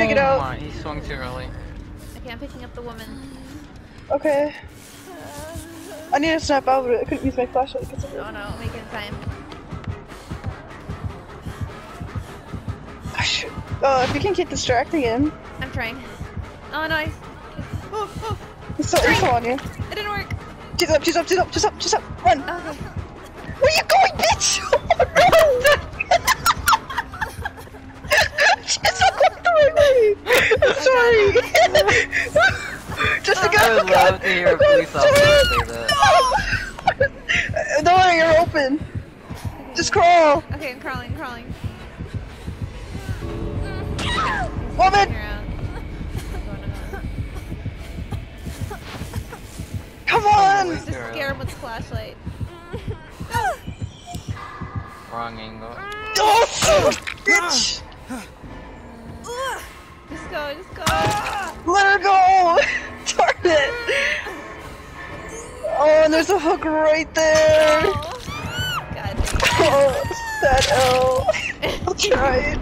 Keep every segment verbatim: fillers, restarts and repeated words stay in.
take it out. My, he swung too early. Okay, I'm picking up the woman. Okay. I need to snap out of it. I couldn't use my flashlight because of it. Oh no, make it in time. Oh, shoot. Uh, if you can keep distracting him. I'm trying. Oh no, I... Oh, oh. He's so he's on you. It didn't work. She's up, she's up, she's up, she's up, she's up. Run! Okay. Where you going, bitch? She's not going the right way. I'm sorry. Just a I guy. would love to hear a police officer say that. No! Don't worry, you're open. Just crawl. Okay, I'm crawling, crawling. Woman! Come on! Just scare him with the flashlight. Wrong angle. Oh, son of a bitch! Just go, just go. Let her go! Darn it! Oh, and there's a hook right there! Oh. God dang it. Oh, sad L. I'll try it.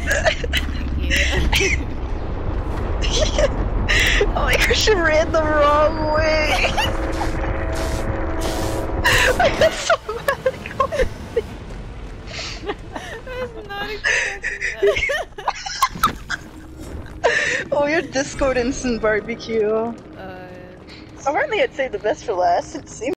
Oh my gosh, she ran the wrong way! I got so mad. I was not expecting that. Oh, your Discord instant barbecue. Uh... Apparently I'd say the best for last. It seems